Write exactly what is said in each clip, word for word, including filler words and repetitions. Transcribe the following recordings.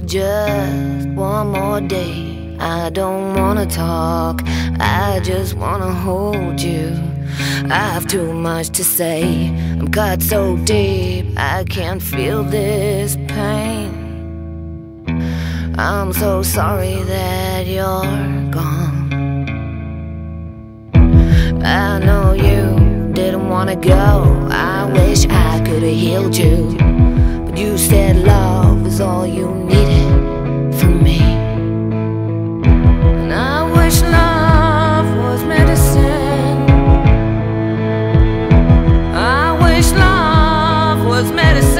just one more day. I don't wanna talk, I just wanna hold you. I have too much to say, I'm cut so deep, I can't feel this pain. I'm so sorry that you're gone. I know you didn't wanna go, I wish I could've healed you, but you said love was all you needed from me. And I wish love was medicine, I wish love was medicine.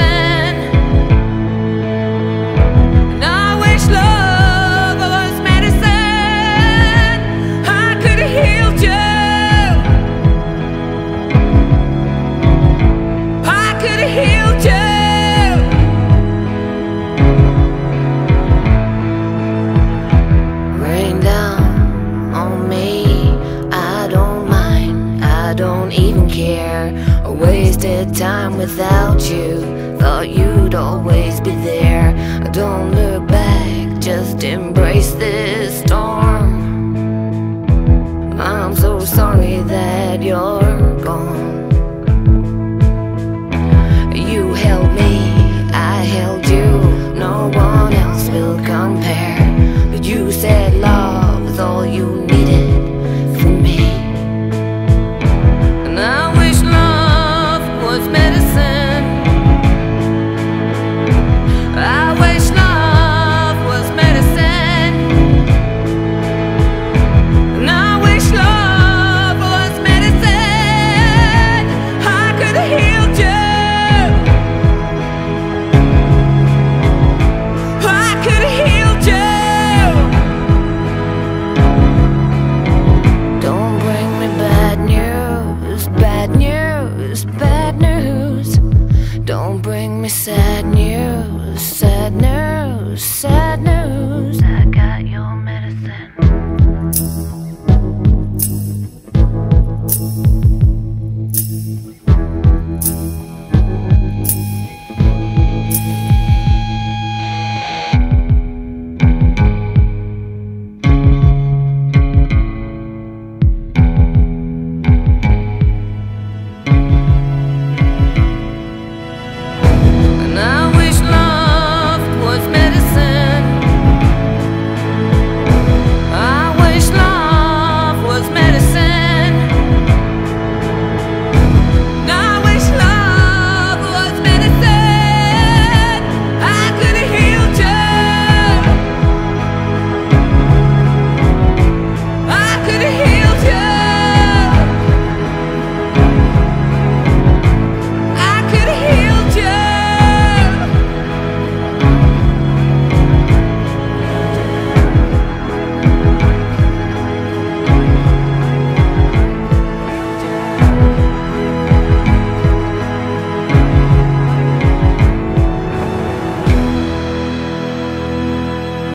I wasted time without you, thought you'd always be there. I don't look back, just embrace this.